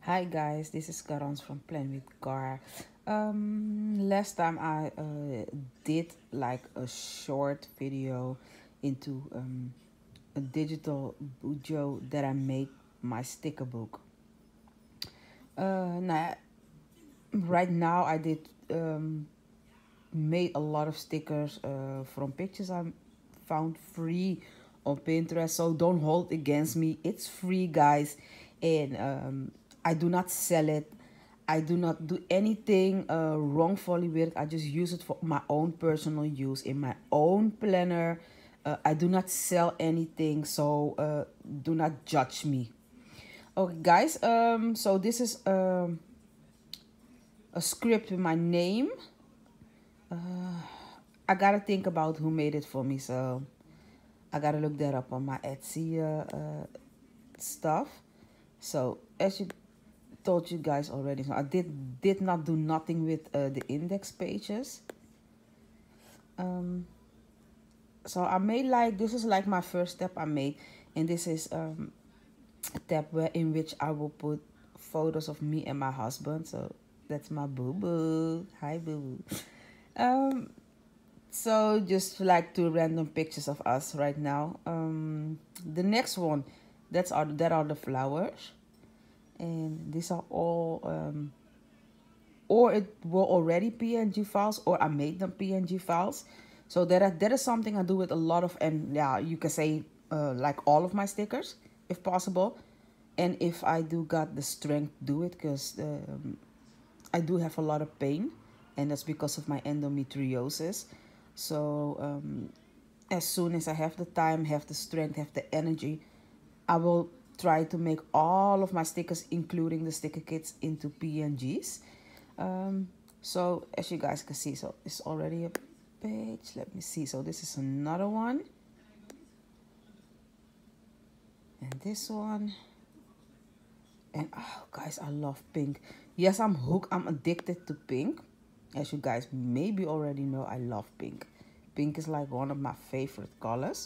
Hi guys, this is Garance from Plan with Gar. Last time I did like a short video into a digital bujo that I made my sticker book. Now, right now I did made a lot of stickers from pictures I found free on Pinterest. So don't hold against me. It's free, guys, and I do not sell it. I do not do anything wrongfully with it. I just use it for my own personal use in my own planner. I do not sell anything, so do not judge me. Okay, guys. So this is a script with my name. I gotta think about who made it for me, so I gotta look that up on my Etsy stuff. So as you told you guys already, so I did not do nothing with the index pages. So I made like this is like my first step I made, and this is a tab where in which I will put photos of me and my husband. So that's my boo boo. Hi boo boo. Um, So just like two random pictures of us right now. The next one, that are the flowers, and these are all or it were already PNG files, or I made them PNG files. So that is something I do with a lot of, and yeah, you can say like all of my stickers, if possible, and if I do got the strength, do it because I do have a lot of pain, and that's because of my endometriosis. So as soon as I have the time, have the strength, have the energy, I will try to make all of my stickers, including the sticker kits, into PNGs. Um, so as you guys can see, so it's already a page. Let me see. So this is another one, and this one. And oh, guys, I love pink. Yes, I'm hooked. I'm addicted to pink. As you guys maybe already know, I love pink. Pink is like one of my favorite colors.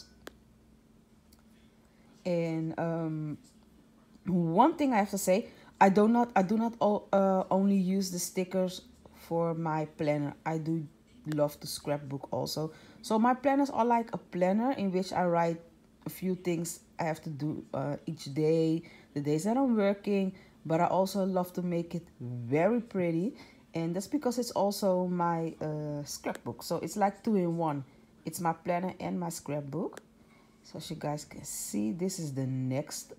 And one thing I have to say, I do not only use the stickers for my planner. I do love to scrapbook also. So my planners are like a planner in which I write a few things I have to do each day, the days that I'm working. But I also love to make it very pretty, and that's because it's also my scrapbook. So it's like two in one. It's my planner and my scrapbook. So as you guys can see, this is the next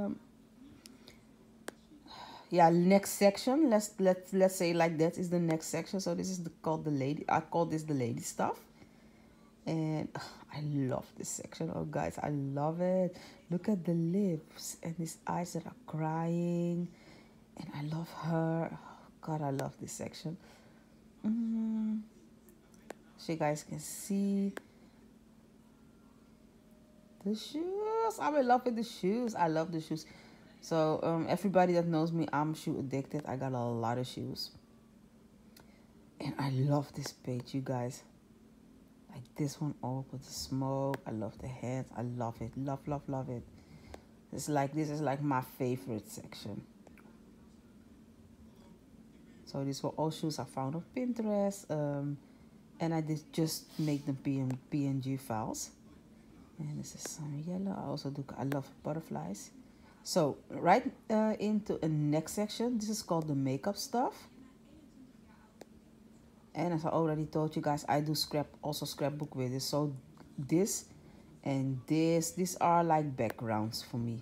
yeah, next section. Let's say like that is the next section. So this is called the lady. I call this the lady stuff, and I love this section. Oh guys, I love it. Look at the lips and his eyes that are crying, and I love her. Oh, God, I love this section. So you guys can see the shoes. I'm in love with the shoes. I love the shoes. So everybody that knows me, I'm shoe addicted. I got a lot of shoes. And I love this page, you guys. Like this one all with the smoke. I love the hands. I love it. Love, love, love it. This is like my favorite section. So these were all shoes I found on Pinterest. And I did just make them PNG files. And this is some yellow. I also do. I love butterflies. So right into a next section. This is called the makeup stuff. And as I already told you guys, I do also scrapbook with this. So this and these are like backgrounds for me.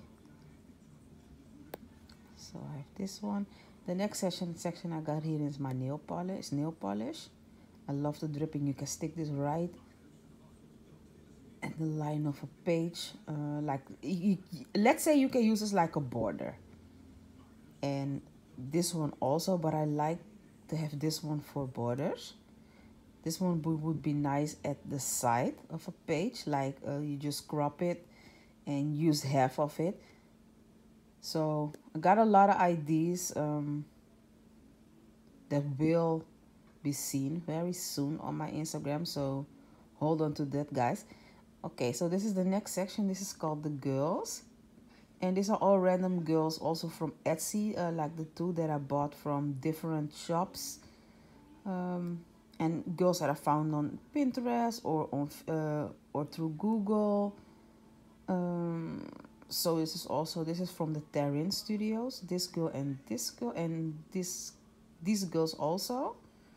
So I have this one. The next section I got here is my nail polish. I love the dripping. You can stick this right at the line of a page. Let's say you can use this like a border. And this one also, but I like to have this one for borders. This one would be nice at the side of a page, like you just crop it and use half of it. So I got a lot of ideas that will be seen very soon on my Instagram. So hold on to that, guys. Okay, so this is the next section. This is called the girls. And these are all random girls also from Etsy, like the two that I bought from different shops. And girls that I found on Pinterest or on or through Google. So this is from the Terrin Studios. This girl and these girls also.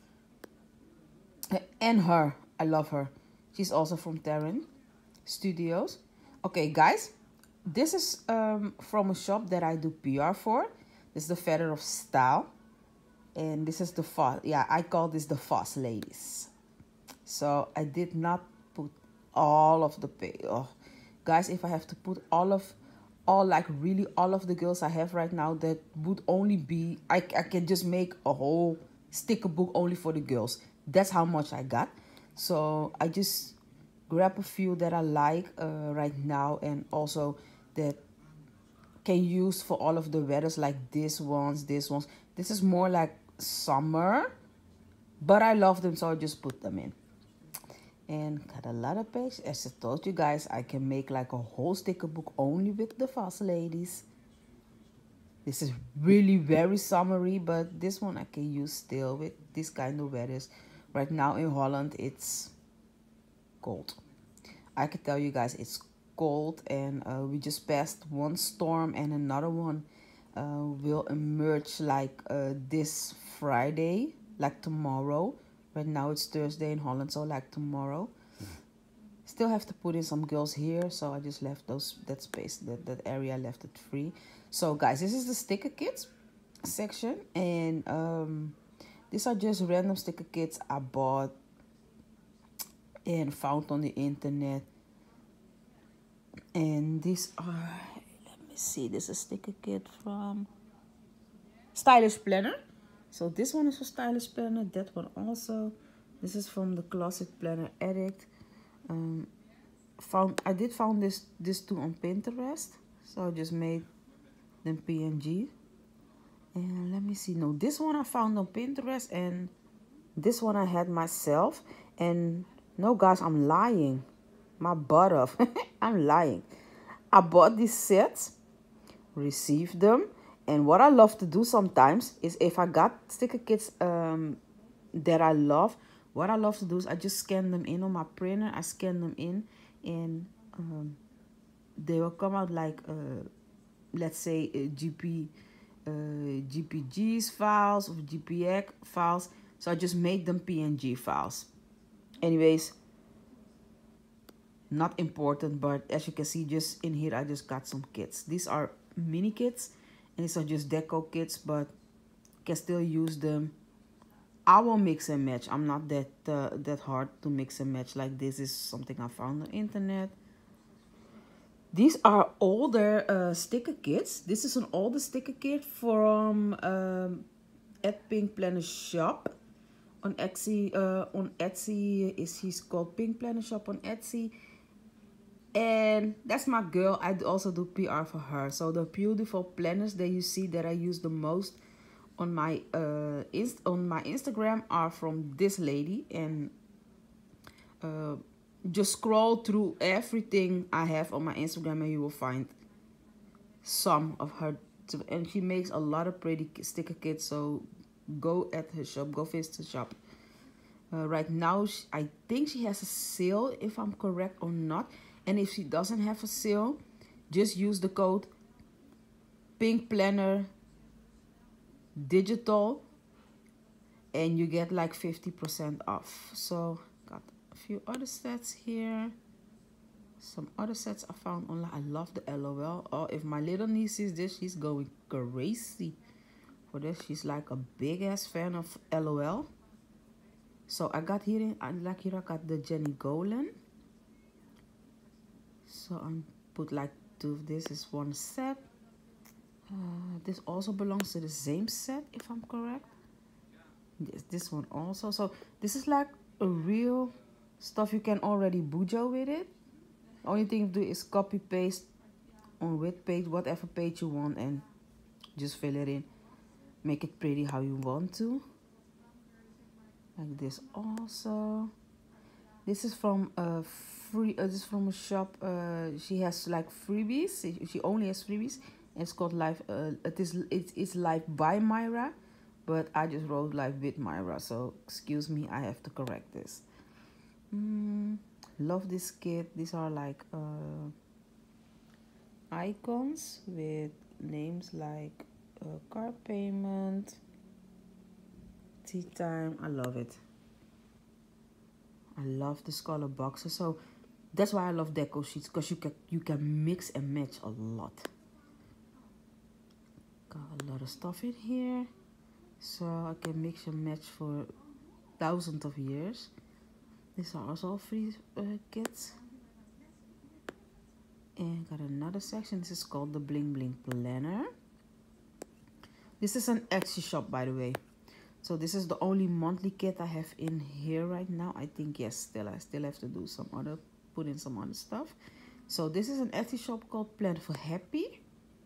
And her, I love her. She's also from Terrin Studios. Okay, guys, this is from a shop that I do PR for. This is the Feather of Style. And this is the Foss. Yeah, I call this the Foss Ladies. So I did not put all of the guys, if I have to put all of the girls I have right now, that would only be, I can just make a whole sticker book only for the girls. That's how much I got. So I just grab a few that I like right now, and also that can use for all of the weathers, like this ones. This is more like summer, but I love them, so I just put them in. And got a lot of pages. As I told you guys, I can make like a whole sticker book only with the Foss Ladies. This is really very summery, but this one I can use still with this kind of weathers. Right now in Holland, it's cold. I can tell you guys, it's cold, and we just passed one storm, and another one will emerge like this Friday, like tomorrow. Right now it's Thursday in Holland, so like tomorrow. Still have to put in some girls here, so I just left that space, that area, left it free. So guys, this is the sticker kits section, and these are just random sticker kits I bought and found on the internet. And these are, let me see, this is a sticker kit from Stylish Planner. So this one is for Stylish Planner, that one also. This is from the Closet Planner Addict. I did found this two on Pinterest, so I just made them PNG. And let me see, no, this one I found on Pinterest, and this one I had myself. And no guys, I'm lying my butt off. I'm lying. I bought these sets, received them, and what I love to do sometimes is, if I got sticker kits that I love, what I love to do is I just scan them in on my printer. I scan them in, and they will come out like let's say GPGs files or GPX files. So I just made them PNG files. Anyways, not important, but as you can see, just in here I just got some kits. These are mini kits, and these are just deco kits, but can still use them. I will mix and match. I'm not that hard to mix and match. Like, this is something I found on the internet. These are older sticker kits. This is an older sticker kit from at Pink Planner Shop on Etsy. On Etsy he's called Pink Planner Shop on Etsy. And that's my girl. I also do PR for her. So the beautiful planners that you see that I use the most on my Instagram are from this lady. And just scroll through everything I have on my Instagram, and you will find some of her. And she makes a lot of pretty sticker kits. So go at her shop. Go visit the shop. Right now, I think she has a sale, if I'm correct or not. And if she doesn't have a sale, just use the code Pink Planner Digital, and you get like 50% off. So got a few other sets here. Some other sets I found online. I love the LOL. Oh, if my little niece sees this, she's going crazy for this. She's like a big ass fan of LOL. So I got here, I got the Jenny Golan. So I put like two. This is one set. This also belongs to the same set, if I'm correct. This one also. So this is like a real stuff. You can already bujo with it. Only thing to do is copy paste on which page, whatever page you want, and just fill it in. Make it pretty how you want to. Like this also. This is from a this is from a shop. She has like freebies. She only has freebies. It's called Life. It's Life by Myra, but I just wrote Life with Myra. So excuse me, I have to correct this. Love this kit. These are like icons with names like car payment, tea time. I love it. I love this color boxes. So that's why I love deco sheets, because you can mix and match a lot. Got a lot of stuff in here, so I can mix and match for thousands of years. These are also free kits. And got another section. This is called the Bling Bling Planner. This is an Etsy shop, by the way. So this is the only monthly kit I have in here right now. I think, yes, I still have to do some other, put in some other stuff. So this is an Etsy shop called Plan for Happy.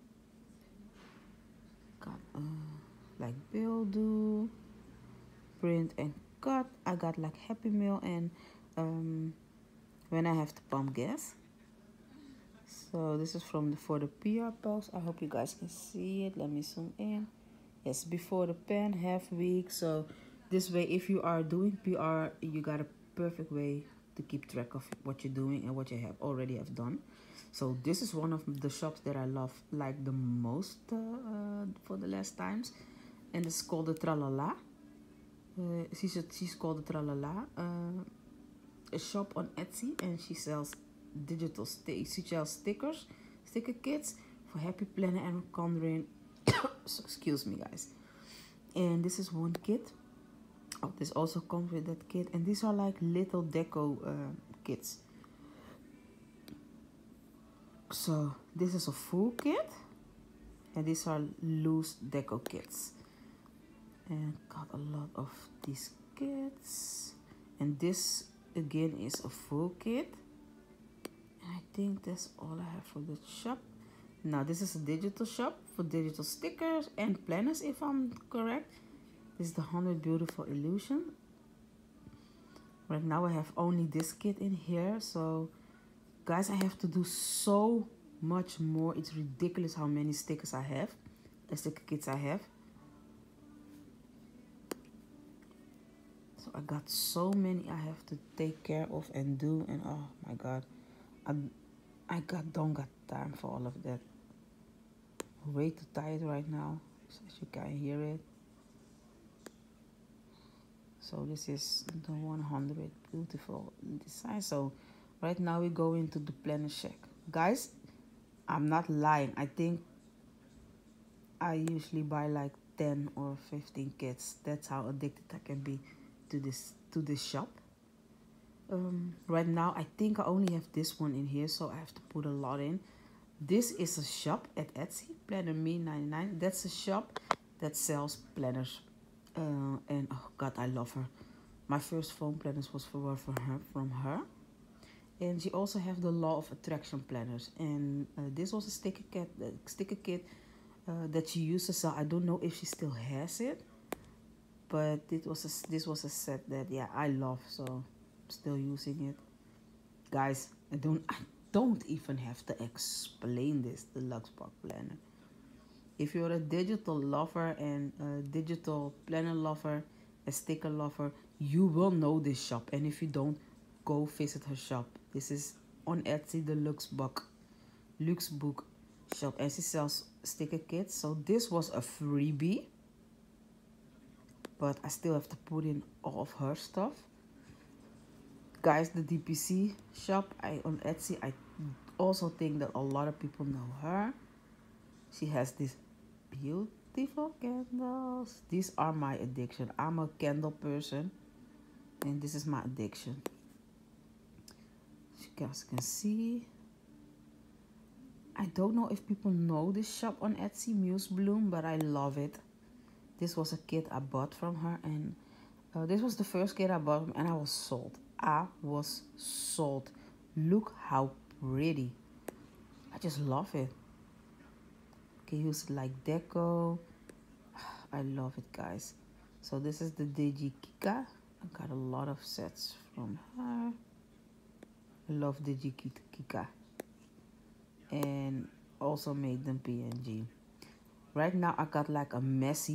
Got like bill do, print and cut. I got like Happy Meal and when I have to pump gas. So this is from for the PR post. I hope you guys can see it. Let me zoom in. Yes, before the pen, half week. So this way, if you are doing PR, you got a perfect way to keep track of what you're doing and what you have already have done. So this is one of the shops that I love like the most for the last times, and it's called the Tralala. She's called the Tralala. A shop on Etsy, and she sells digital sticker kits for Happy Planner and Conjuring. So, excuse me, guys. And this is one kit. Oh, this also comes with that kit, and these are like little deco kits. So this is a full kit, and these are loose deco kits. And got a lot of these kits, and this again is a full kit. And I think that's all I have for the shop. Now this is a digital shop for digital stickers and planners, if I'm correct. This is the 100 Beautiful Illusion. Right now I have only this kit in here, so guys, I have to do so much more. It's ridiculous how many stickers I have, sticker kits I have. So I got so many I have to take care of and do, and oh my god, don't got time for all of that. Way too tired right now, so as you can hear it. So this is the 100 Beautiful Design. So right now we go into the planner check. Guys, I'm not lying. I think I usually buy like 10 or 15 kits. That's how addicted I can be to this shop. Right now I think I only have this one in here, so I have to put a lot in. This is a shop at Etsy, Planner Me 99. That's a shop that sells planners. And oh god, I love her. My first foam planners was from her. And she also have the Law of Attraction planners. And this was a sticker kit that she used to sell. I don't know if she still has it, but this was a set that, yeah, I love, so I'm still using it. Guys, I don't even have to explain this, the Luxbox planner. If you're a digital lover and a digital planner lover, a sticker lover, you will know this shop. And if you don't, go visit her shop. This is on Etsy, the Luxbook shop, and she sells sticker kits. So this was a freebie, but I still have to put in all of her stuff. Guys, the DPC shop on Etsy, I also think that a lot of people know her. She has these beautiful candles. These are my addiction. I'm a candle person, and this is my addiction. As you guys can see, I don't know if people know this shop on Etsy, Muse Bloom, but I love it. This was a kit I bought from her, and this was the first kit I bought, and I was sold. I was sold. Look how pretty. I just love it. You can use it like deco. I love it, guys. So this is the Deji Kika. I got a lot of sets from her. I love Digikika. And also make them PNG. Right now I got like a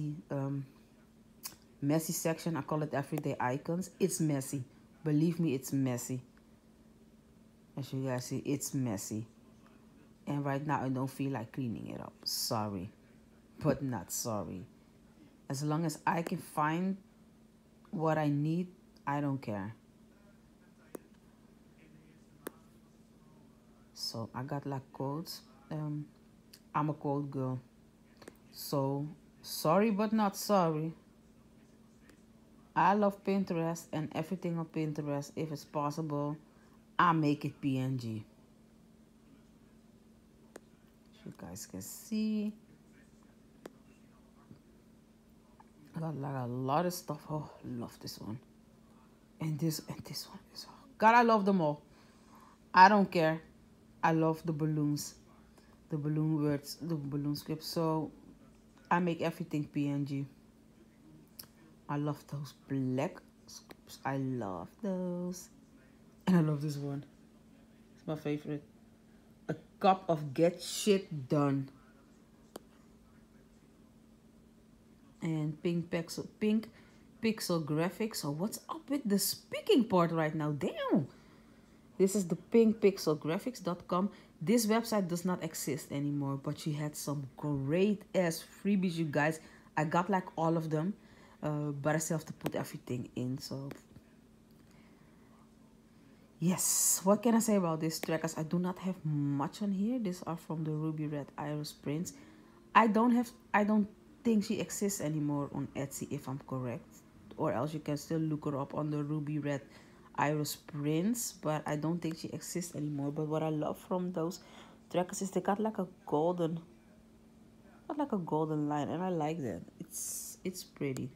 messy section. I call it everyday icons. It's messy. Believe me, it's messy. As you guys see, it's messy. And right now I don't feel like cleaning it up. Sorry. But not sorry. As long as I can find what I need, I don't care. So I got like quotes. I'm a quote girl. So sorry but not sorry. I love Pinterest and everything on Pinterest. If it's possible, I make it PNG. As you guys can see, I got like a lot of stuff. Oh, love this one. And this one is, oh, God, I love them all. I don't care. I love the balloons, the balloon words, the balloon script. So I make everything PNG. I love those black scripts. I love those. And I love this one. It's my favorite. A cup of get shit done. And pink pixel graphics. So what's up with the speaking part right now? Damn. This is the pinkpixelgraphics.com. This website does not exist anymore, but she had some great ass freebies, you guys. I got like all of them, but I still have to put everything in. So yes, what can I say about this trackers? I do not have much on here. These are from the Ruby Red Iris prints. I don't think she exists anymore on Etsy, if I'm correct, or else you can still look her up on the Ruby Red Iris prints, but I don't think she exists anymore. But what I love from those trackers is they got like a golden line, and I like that. It's pretty.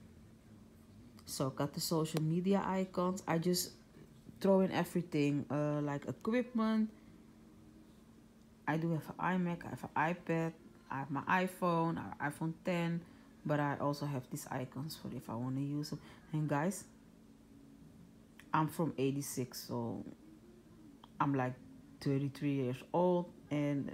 So got the social media icons. I just throw in everything, like equipment. I do have an iMac, I have an iPad, I have my iPhone, I have iPhone 10, but I also have these icons for if I want to use them. And guys, I'm from 86, so I'm like 33 years old, and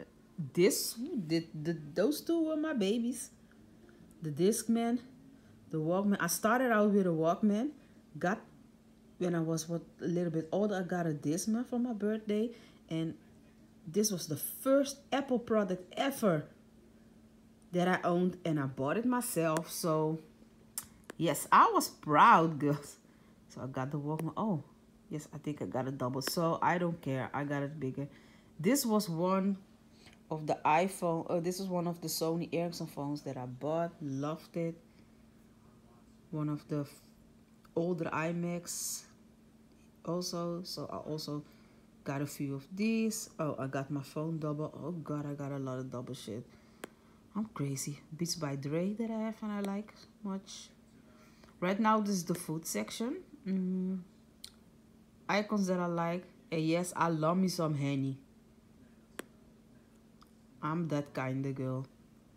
those two were my babies. The Discman, the Walkman. I started out with a Walkman. When I was a little bit older, I got a Discman for my birthday, and this was the first Apple product ever that I owned, and I bought it myself. So yes, I was proud, girls. So I got the Walkman. Oh, yes, I think I got a double. So I don't care. I got it bigger. This was one of the iPhone. This is one of the Sony Ericsson phones that I bought. Loved it. One of the older iMacs also. So I also got a few of these. Oh, I got my phone double. Oh God, I got a lot of double shit. I'm crazy. Beats by Dre that I have and I like much. Right now, this is the food section. Icons that I like. And yes, I love me some Henny. I'm that kind of girl.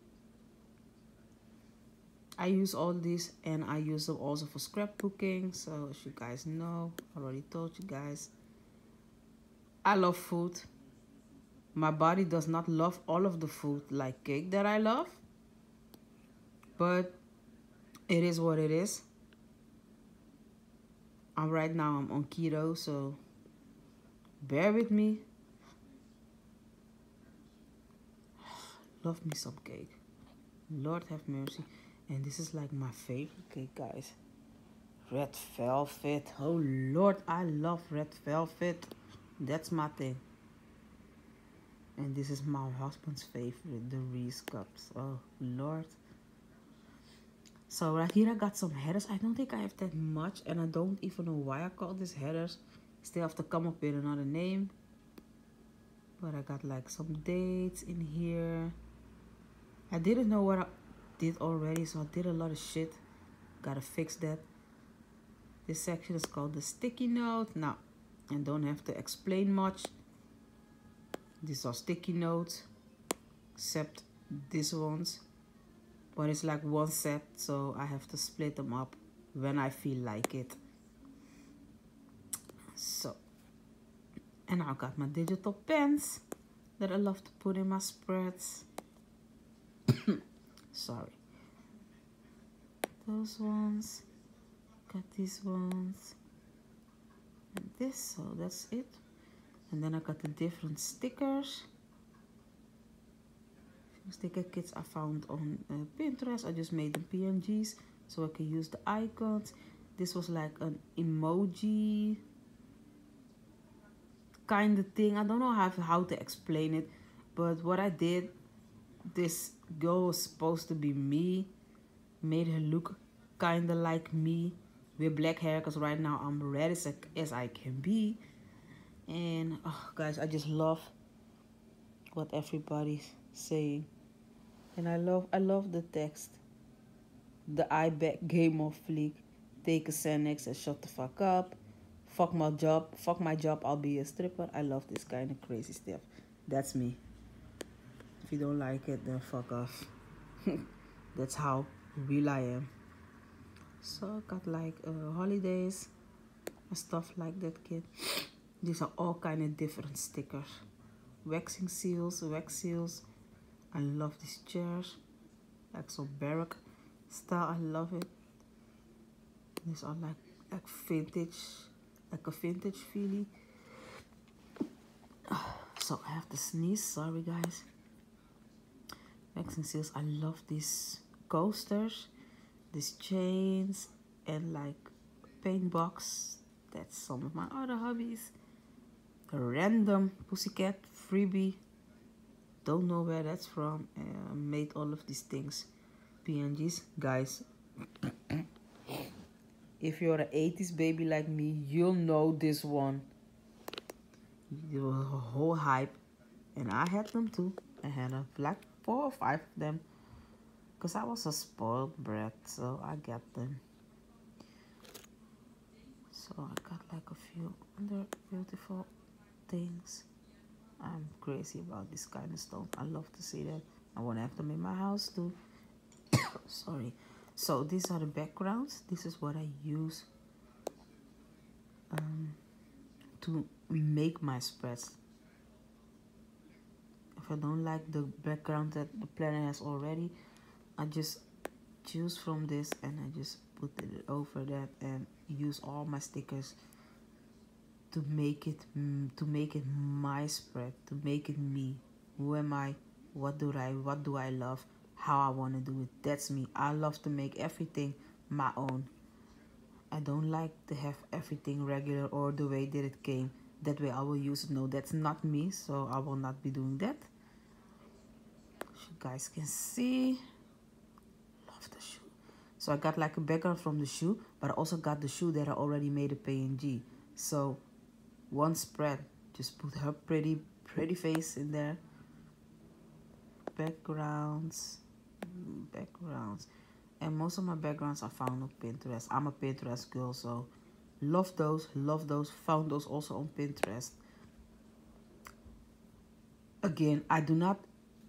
I use all these, and I use them also for scrapbooking. So as you guys know, I already told you guys, I love food. My body does not love all of the food like cake that I love, but it is what it is. Right now I'm on keto, so bear with me. Love me some cake. Lord have mercy. And this is like my favorite cake, guys. Red velvet. Oh Lord, I love red velvet. That's my thing. And this is my husband's favorite, the Reese cups. Oh Lord. So right here I got some headers. I don't think I have that much, and I don't even know why I call this headers. Still have to come up with another name. But I got like some dates in here. I didn't know what I did already, so I did a lot of shit. Gotta fix that. This section is called the sticky note. Now, I don't have to explain much. These are sticky notes, except these ones. But it's like one set, so I have to split them up when I feel like it. So, And I got my digital pens that I love to put in my spreads. Sorry. Those ones. Got these ones. And this, so that's it. And then I got the different stickers. Sticker kits I found on Pinterest. I just made them PNGs so I can use the icons. This was like an emoji kind of thing. I don't know how to explain it, but what I did, this girl was supposed to be me, made her look kind of like me with black hair, because right now I'm red as I can be. And oh guys, I just love what everybody's saying. And I love the text. The I bet game of fleek. Take a Xanax and shut the fuck up. Fuck my job, I'll be a stripper. I love this kind of crazy stuff. That's me. If you don't like it, then fuck off. That's how real I am. So I got like holidays and stuff like that, kid. These are all kind of different stickers. Waxing seals, wax seals. I love these chairs, like so baroque style. I love it. These are like vintage, like a vintage feeling. So I have to sneeze. Sorry guys. Waxing seals. I love these coasters, these chains, and like paint box. That's some of my other hobbies. A random pussycat freebie. Don't know where that's from. Made all of these things PNGs. Guys, if you're an 80s baby like me, you'll know this one. It was a whole hype, and I had them too. I had like 4 or 5 of them, because I was a spoiled brat, so I got them. So I got like a few other beautiful things. I'm crazy about this kind of stuff. I love to see that. I want to have them in my house too. Sorry. So these are the backgrounds. This is what I use to make my spreads. If I don't like the background that the planner has already, I just choose from this and I just put it over that and use all my stickers to make it my spread, to make it me. Who am I? What do I love? How I want to do it. That's me. I love to make everything my own. I don't like to have everything regular or the way that it came. That way I will use it. No, that's not me, so I will not be doing that. As you guys can see, love the shoe. So I got like a background from the shoe, but I also got the shoe that I already made a PNG. So one spread, just put her pretty face in there. Backgrounds, and most of my backgrounds I found on Pinterest. I'm a Pinterest girl, so love those, found those also on Pinterest. Again, I do not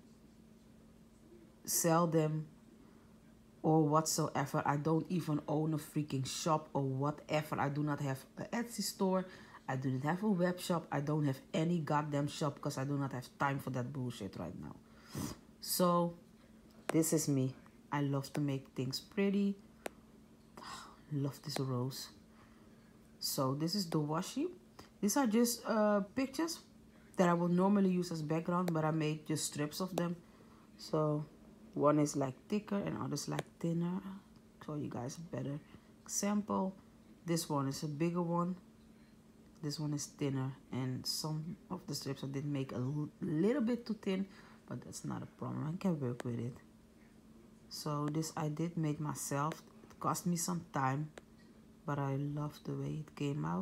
sell them or whatsoever. I don't even own a freaking shop or whatever. I do not have an Etsy store. I do not have a web shop. I don't have any goddamn shop because I do not have time for that bullshit right now. So this is me. I love to make things pretty. Love this rose. So this is the washi. These are just pictures that I would normally use as background, but I made just strips of them. So one is like thicker and others like thinner. Show you guys a better example. This one is a bigger one. This one is thinner, and some of the strips I did make a little bit too thin, but that's not a problem. I can work with it. So this I did make myself. It cost me some time, but I love the way it came out.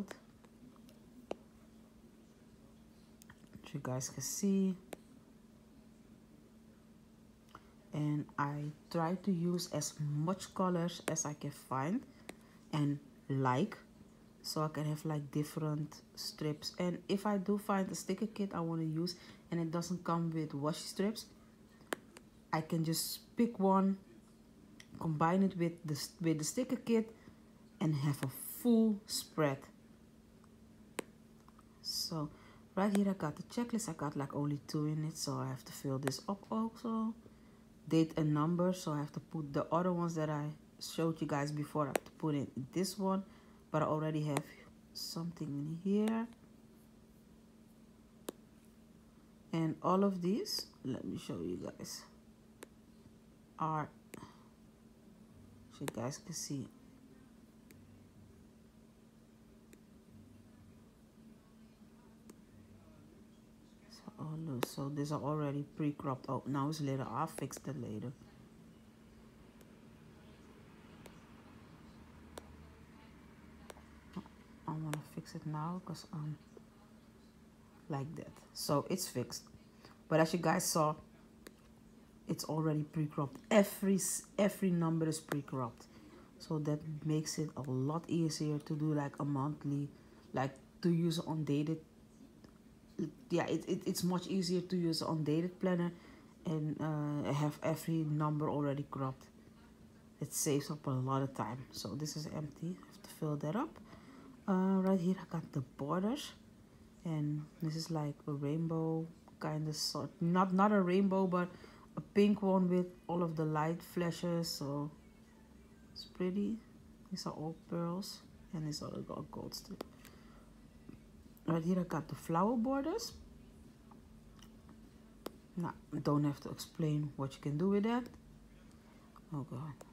As you guys can see. And I try to use as much colors as I can find and like, so I can have like different strips. And if I do find a sticker kit I want to use and it doesn't come with washi strips, I can just pick one, combine it with the sticker kit, and have a full spread. So Right here I got the checklist. I got like only 2 in it, so I have to fill this up also. Date and number, so I have to put the other ones that I showed you guys before. I have to put in this one, but I already have something in here. And all of these, let me show you guys, are, so you guys can see. So these are already pre-cropped. Oh, now it's later. I'll fix that later. I want to fix it now because like that. So it's fixed. But as you guys saw, it's already pre-cropped. Every number is pre-cropped. So that makes it a lot easier to do like a monthly, like to use on dated. Yeah, it's much easier to use on dated planner and have every number already cropped. It saves up a lot of time. So this is empty. I have to fill that up. Right here I got the borders, and this is like a rainbow kind of sort. Not a rainbow, but a pink one with all of the light flashes. So it's pretty. These are all pearls, and these are got gold strip. Right here I got the flower borders. Now, I don't have to explain what you can do with that. Oh god.